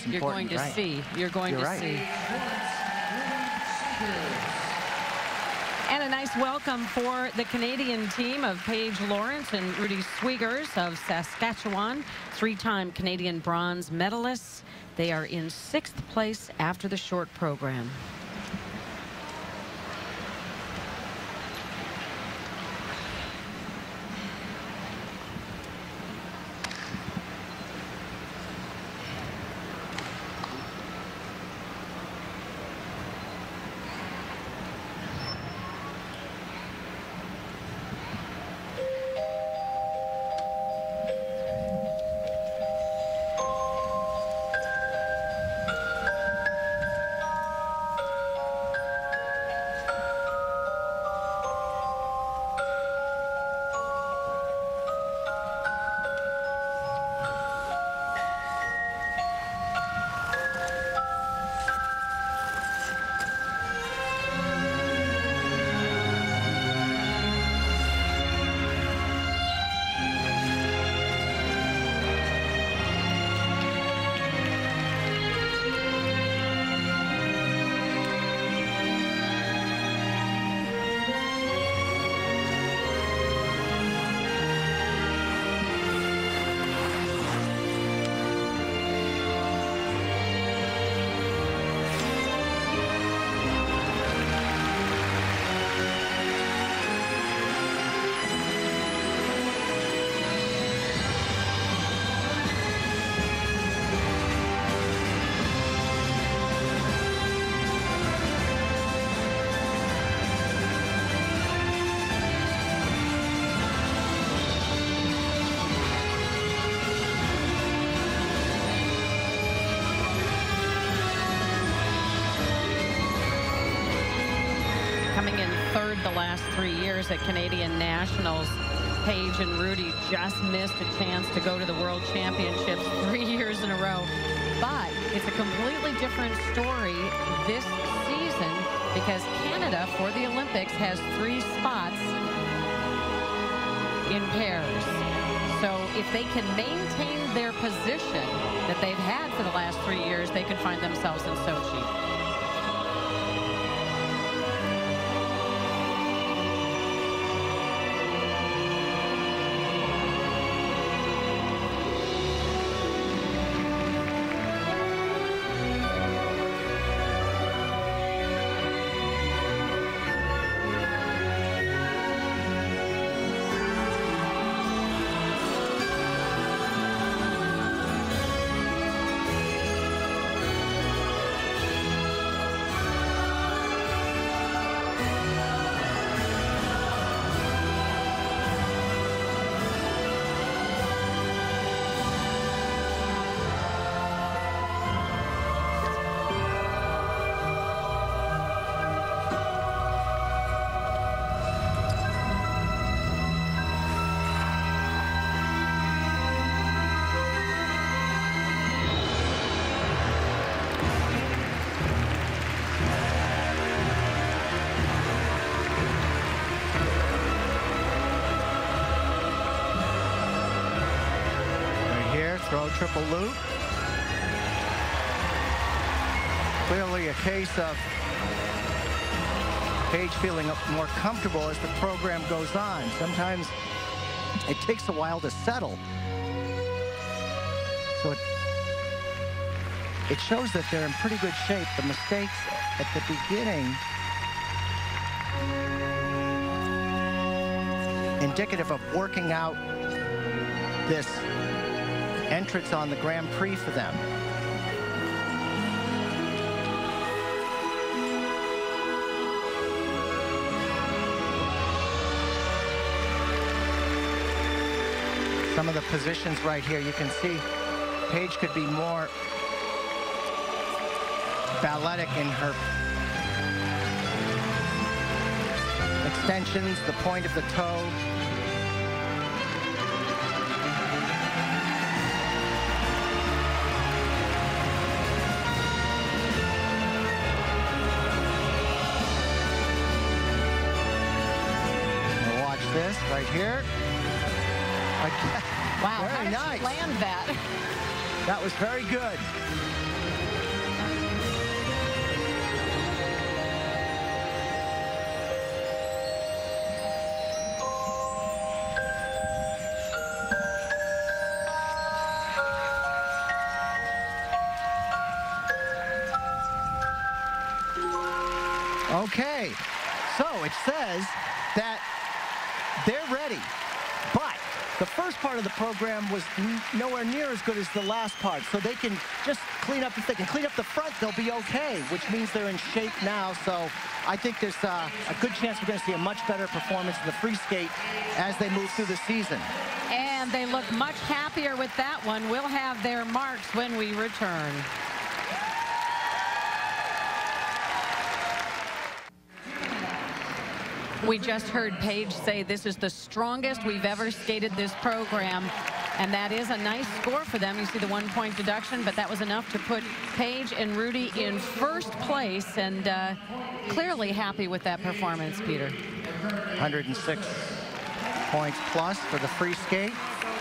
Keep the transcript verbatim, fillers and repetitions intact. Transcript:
It's You're important, going to right? see. You're going You're to right. see. And a nice welcome for the Canadian team of Paige Lawrence and Rudy Swiggers of Saskatchewan, three-time Canadian bronze medalists. They are in sixth place after the short program. Coming in third the last three years at Canadian Nationals, Paige and Rudy just missed a chance to go to the World Championships three years in a row. But it's a completely different story this season because Canada, for the Olympics, has three spots in pairs. So if they can maintain their position that they've had for the last three years, they could find themselves in Sochi. Throw triple loop. Clearly a case of Paige feeling more comfortable as the program goes on. Sometimes it takes a while to settle. So it, it shows that they're in pretty good shape. The mistakes at the beginning indicative of working out this entrance on the Grand Prix for them. Some of the positions right here, you can see Paige could be more balletic in her extensions, the point of the toe. This right here. Wow, very how did nice. she land that? That was very good. Okay, so it says that they're ready, but the first part of the program was nowhere near as good as the last part, so they can just clean up, if they can clean up the front, they'll be okay, which means they're in shape now. So I think there's uh, a good chance we're going to see a much better performance in the free skate as they move through the season. And they look much happier with that one. We'll have their marks when we return. We just heard Paige say this is the strongest we've ever skated this program, and that is a nice score for them. You see the one-point deduction, but that was enough to put Paige and Rudy in first place, and uh, clearly happy with that performance, Peter. one hundred six points plus for the free skate.